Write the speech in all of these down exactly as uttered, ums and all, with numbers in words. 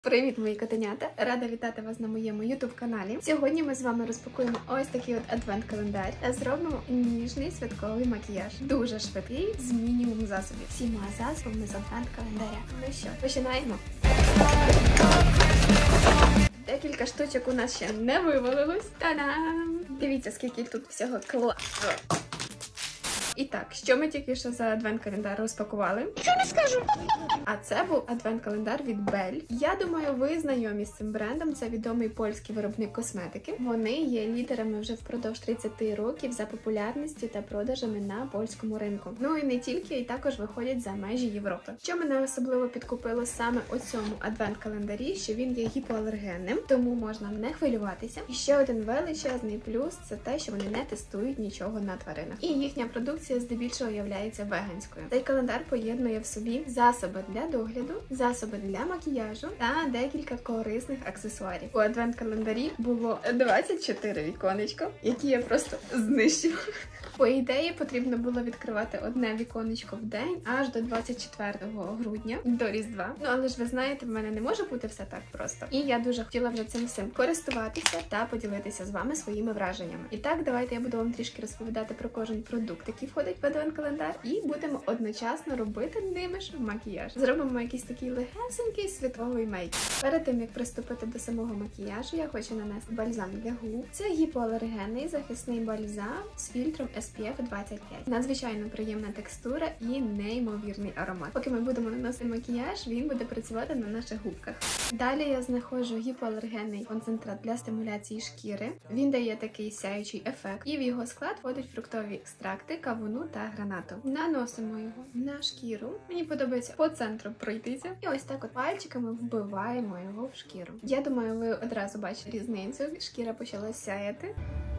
Привіт, мої котенята! Рада вітати вас на моєму ютуб-каналі. Сьогодні ми з вами розпакуємо ось такий от адвент-календар та зробимо ніжний святковий макіяж. Дуже швидкий, з мінімум засобів. Всіма засобами з адвент-календаря. Ну що, починаємо! Декілька штучок у нас ще не вивалилось. Та-дам! Дивіться, скільки тут всього класу! І так, що ми тільки що за адвент-календар розпакували? Що не скажу! А це був адвент-календар від Бель. Я думаю, ви знайомі з цим брендом. Це відомий польський виробник косметики. Вони є лідерами вже впродовж тридцяти років за популярністю та продажами на польському ринку. Ну і не тільки, і також виходять за межі Європи. Що мене особливо підкупило саме у цьому адвент-календарі, що він є гіпоалергенним, тому можна не хвилюватися. І ще один величезний плюс – це те, що вони не тестують нічого на тваринах. І їхня продукція здебільшого являється веганською. Цей календар поєднує в собі засоби для догляду, засоби для макіяжу та декілька корисних аксесуарів. У адвент-календарі було двадцять чотири віконечко, які я просто знищила. По ідеї, потрібно було відкривати одне віконечко в день аж до двадцять четвертого грудня, до Різдва. Ну, але ж ви знаєте, в мене не може бути все так просто. І я дуже хотіла вже цим всім користуватися та поділитися з вами своїми враженнями. І так, давайте я буду вам трішки розповідати про кожен продукт, який входить в адвент-календар, і будемо одночасно робити ними ж макіяж. Зробимо якийсь такий легесенький святковий мейк. Перед тим, як приступити до самого макіяжу, я хочу нанести бальзам для губ. Це гіпоалергенний захисний бальзам з фільтром ес пі еф двадцять п'ять. Надзвичайно приємна текстура і неймовірний аромат. Поки ми будемо наносити макіяж, він буде працювати на наших губках. Далі я знаходжу гіпоалергенний концентрат для стимуляції шкіри. Він дає такий сяючий ефект. І в його склад входять фруктові екстракти, кавуну та гранату. Наносимо його на шкіру. Мені подобається по центру пройтися. І ось так от пальчиками вбиваємо його в шкіру. Я думаю, ви одразу бачите різницю. Шкіра почала сяяти.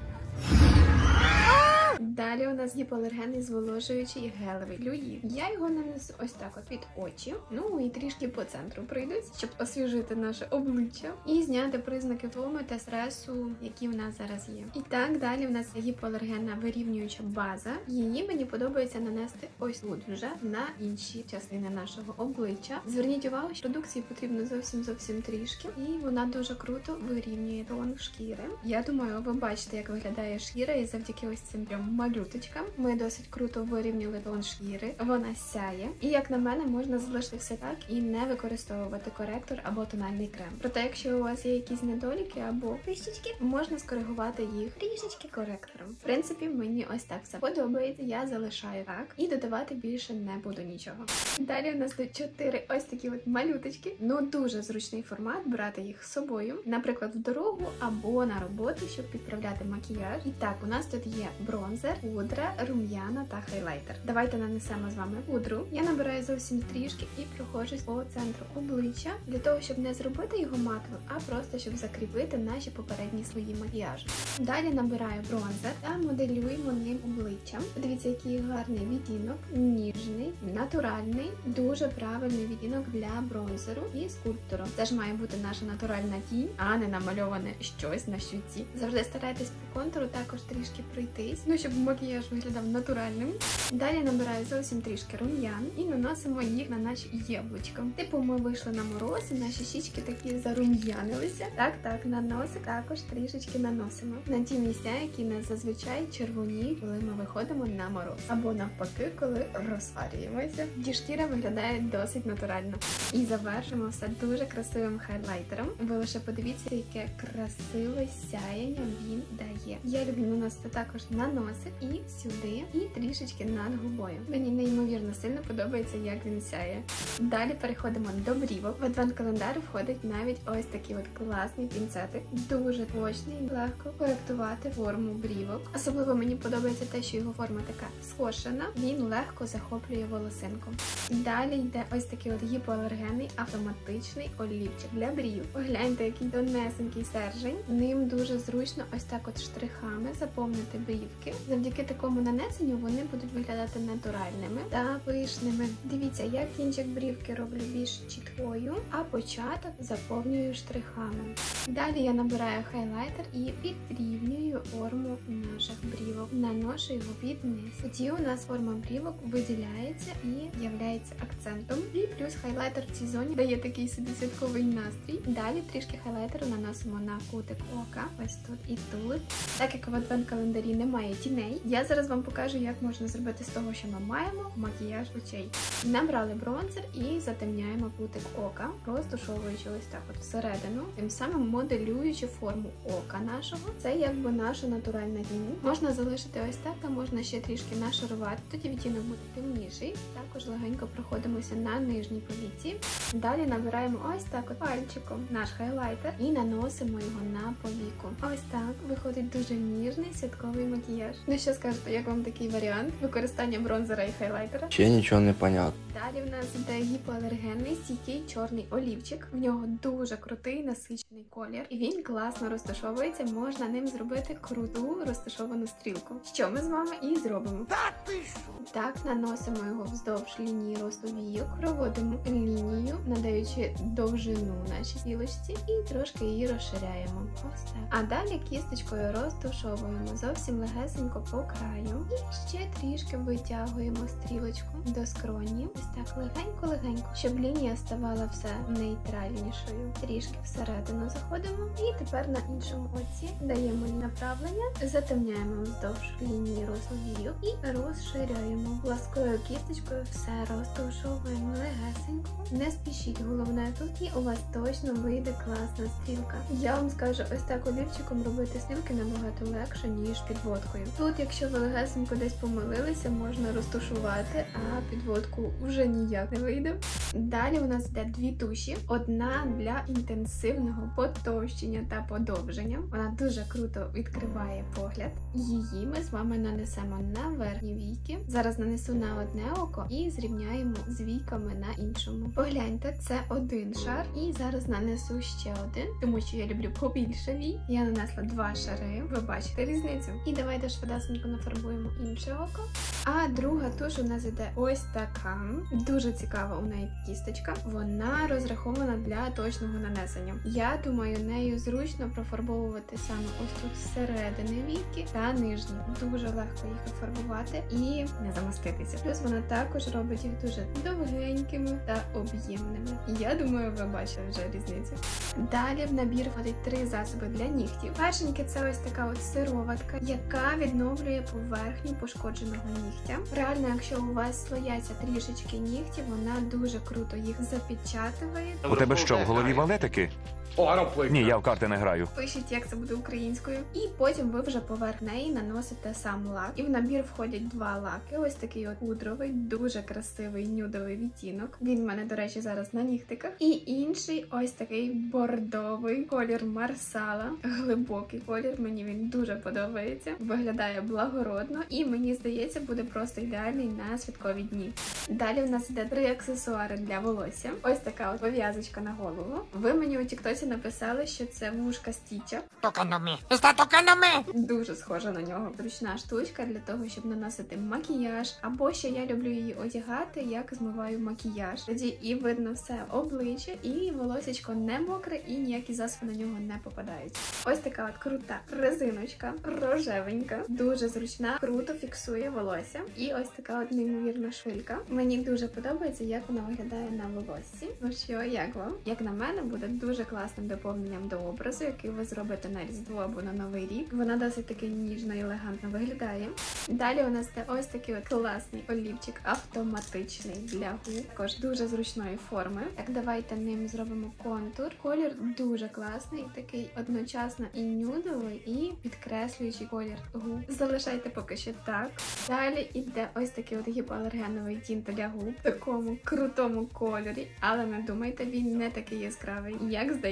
Далі у нас гіпоалергенний зволожуючий гелевий флюїд. Я його нанесу ось так от під очі, ну і трішки по центру пройдусь, щоб освіжити наше обличчя і зняти признаки втоми та стресу, які в нас зараз є. І так, далі в нас є гіпоалергенна вирівнююча база. Її мені подобається нанести ось тут вже на інші частини нашого обличчя. Зверніть увагу, що продукції потрібно зовсім-зовсім трішки, і вона дуже круто вирівнює тон шкіри. Я думаю, ви бачите, як виглядає шкіра, і завдяки ось цим прям малюточкам ми досить круто вирівняли тон шкіри, вона сяє. І, як на мене, можна залишити все так і не використовувати коректор або тональний крем. Проте, якщо у вас є якісь недоліки або трішечки, можна скоригувати їх трішечки коректором. В принципі, мені ось так все подобається, я залишаю так і додавати більше не буду нічого. Далі у нас тут чотири ось такі от малюточки. Ну, дуже зручний формат, брати їх з собою, наприклад, в дорогу або на роботу, щоб підправляти макіяж. І так, у нас тут є бронзер, пудра, рум'яна та хайлайтер. Давайте нанесемо з вами пудру. Я набираю зовсім трішки і проходжусь по центру обличчя, для того, щоб не зробити його матовим, а просто, щоб закріпити наші попередні слої макіяжу. Далі набираю бронзер та моделюємо ним обличчя. Подивіться, який гарний відтінок, ніжний, натуральний, дуже правильний відтінок для бронзеру і скульптору. Це ж має бути наша натуральна тінь, а не намальоване щось на щуці. Завжди старайтесь по контуру також трішки пройтись, ну, щоб макіяж виглядав натуральним. Далі набираю зовсім трішки рум'ян і наносимо їх на наші яблучка. Типу ми вийшли на мороз, і наші щічки такі зарум'янилися. Так-так, на носик також трішечки наносимо. На ті місця, які нас зазвичай червоні, коли ми виходимо на мороз. Або навпаки, коли розпарюємося. І шкіра виглядає досить натурально. І завершимо все дуже красивим хайлайтером. Ви лише подивіться, яке красиве сяєння він дає. Я люблю наносити також на носик і сюди, і трішечки над губою. Мені неймовірно сильно подобається, як він сяє. Далі переходимо до брівок. В адвент-календар входить навіть ось такий от класний пінцетик. Дуже точний, легко коректувати форму брівок. Особливо мені подобається те, що його форма така скошена. Він легко захоплює волосинку. Далі йде ось такий от гіпоалергенний автоматичний олівчик для брів. Погляньте, який тонесенький стержень. Ним дуже зручно ось так от штрихами заповнити брівки. Завдяки такому нанесенню вони будуть виглядати натуральними та пишними. Дивіться, я кінчик брівки роблю більш чіткою, а початок заповнюю штрихами. Далі я набираю хайлайтер і підрівнюю форму наших брівок. Наношу його під низ. Тоді у нас форма брівок виділяється і являється акцентом. І плюс хайлайтер в цій зоні дає такий собі святковий настрій. Далі трішки хайлайтеру наносимо на кутик ока, ось тут і тут. Так як в адвент-календарі немає тіней, я зараз вам покажу, як можна зробити з того, що ми маємо, макіяж очей. Набрали бронзер і затемняємо кутик ока, розташовуючи ось так от всередину, тим самим моделюючи форму ока нашого. Це якби наша натуральна тінь. Можна залишити ось так, а можна ще трішки нашарувати, тоді відтінок буде темніший. Також легенько проходимося на нижній повіці. Далі набираємо ось так от пальчиком наш хайлайтер і наносимо його на повіку. Ось так виходить дуже ніжний святковий макіяж. Ну що скажете, як вам такий варіант використання бронзера і хайлайтера? Ще нічого не понятно. Далі в нас йде гіпоалергенний стійкий чорний олівчик. В нього дуже крутий насичений колір. І він класно розташовується, можна ним зробити круту розташовану стрілку. Що ми з вами і зробимо. Так, наносимо його вздовж лінії росту війок, проводимо лінію, надаючи довжину нашій стрілочці і трошки її розширяємо. Ось так. А далі кісточкою розташовуємо зовсім легесенько по краю і ще трішки витягуємо стрілочку до скроні. Ось так легенько-легенько, щоб лінія ставала все нейтральнішою. Трішки всередину заходимо і тепер на іншому оці даємо направлення, затемняємо вздовж лінії росту війок і розширяємо. Пласкою кісточкою все розташовуємо легесенько. Не спішіть, головне тут і у вас точно вийде класна стрілка. Я вам скажу, ось так олівчиком робити стрілки набагато легше, ніж підводкою. Тут, якщо ви легесенько десь помилилися, можна розташувати, а підводку вже ніяк не вийде. Далі у нас йде дві туші. Одна для інтенсивного потовщення та подовження. Вона дуже круто відкриває погляд. Її ми з вами нанесемо на верхні війки. Зараз нанесу на одне око і зрівняємо з війками на іншому. Погляньте, це один шар. І зараз нанесу ще один, тому що я люблю побільше вій. Я нанесла два шари. Ви бачите різницю? І давайте швидесенько нафарбуємо інше око. А друга туш у нас іде ось така. Дуже цікава у неї кісточка. Вона розрахована для точного нанесення. Я думаю, нею зручно профарбовувати саме ось тут зсередини війки та нижні. Дуже легко їх офарбувати і не замаститися. Плюс вона також робить їх дуже довгенькими та об'ємними. Я думаю, ви бачите вже різницю. Далі в набір входить три засоби для нігтів. Першеньке це ось така от сироватка, яка відновлює поверхню пошкодженого нігтя. Реально, якщо у вас слояться трішечки нігтів, вона дуже круто їх запечатує. У тебе що, в голові валетики? Ні, я в карти не граю. Пишіть, як це буде українською. І потім ви вже поверх неї наносите сам лак. І в набір входять два лаки. Ось такий от пудровий, дуже красивий нюдовий відтінок. Він в мене, до речі, зараз на нігтиках. І інший ось такий бордовий колір Марсала. Глибокий колір, мені він дуже подобається. Виглядає благородно і, мені здається, буде просто ідеальний на святкові дні. Далі в нас йде три аксесуари для волосся. Ось така от пов'язочка на голову. Ви мені у тіктоці написали, що це вушка Стіча. Дуже схожа на нього. Зручна штучка для того, щоб наносити макіяж. Або ще я люблю її одягати, як змиваю макіяж. Тоді і видно все обличчя, і волосечко не мокре, і ніякі засоби на нього не попадають. Ось така от крута резиночка, рожевенька, дуже зручна, круто фіксує волосся. І ось така от неймовірна швилька. Мені дуже подобається, як вона виглядає на волоссі. Ну що, як вам? Як на мене, буде дуже класним доповненням до образу, який ви зробите на Різдво або на Новий рік. Вона досить таки ніжно і елегантно виглядає. Далі у нас є ось такий от класний олівчик автоматичний для губ. Також дуже зручної форми. Так, давайте ним зробимо контур. Колір дуже класний, такий одночасно і нюдовий, і підкреслюючий колір губ. Залишайте поки що так. Далі йде ось такий от гіпоалергеновий тінт для губ в такому крутому кольорі, але не думайте, він не такий яскравий, як здається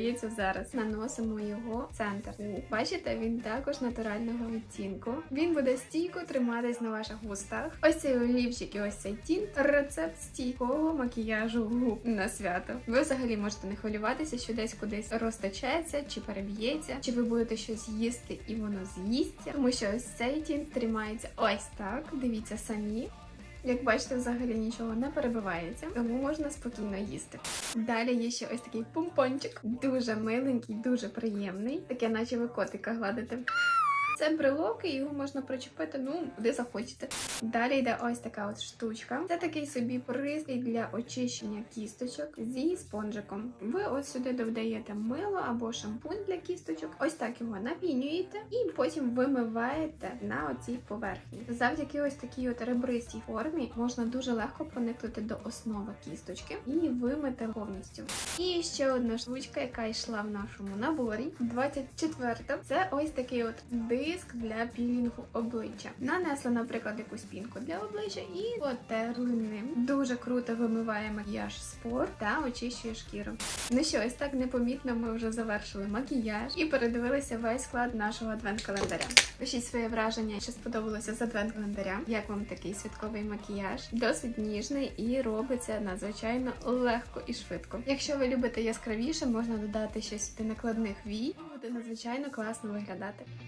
здається, зараз. Наносимо його в центр. Бачите, він також натурального відтінку. Він буде стійко триматись на ваших вустах. Ось цей олівчик і ось цей тінт. Рецепт стійкого макіяжу губ на свято. Ви взагалі можете не хвилюватися, що десь кудись розтечеться, чи переб'ється, чи ви будете щось їсти і воно з'їсться. Тому що ось цей тінт тримається ось так. Дивіться самі. Як бачите, взагалі нічого не перебивається, тому можна спокійно їсти. Далі є ще ось такий помпончик. Дуже миленький, дуже приємний. Таке, наче ви котика гладите. Це брелок, і його можна причепити, ну, куди захочете. Далі йде ось така от штучка. Це такий собі пристрій для очищення кісточок зі спонжиком. Ви ось сюди додаєте мило або шампунь для кісточок. Ось так його напінюєте і потім вимиваєте на оцій поверхні. Завдяки ось такій от ребристій формі можна дуже легко проникнути до основи кісточки і вимити повністю. І ще одна штучка, яка йшла в нашому наборі. двадцять четверта. Це ось такий от диск для пілінгу обличчя. Нанесли, наприклад, якусь пінку для обличчя і потерли ним. Дуже круто вимиває макіяж з пор та очищує шкіру. Ну що, ось так непомітно ми вже завершили макіяж і передивилися весь склад нашого адвент-календаря. Пишіть своє враження, що сподобалося з адвент-календаря. Як вам такий святковий макіяж? Досить ніжний і робиться надзвичайно легко і швидко. Якщо ви любите яскравіше, можна додати щось до накладних вій. Буде надзвичайно класно виглядати.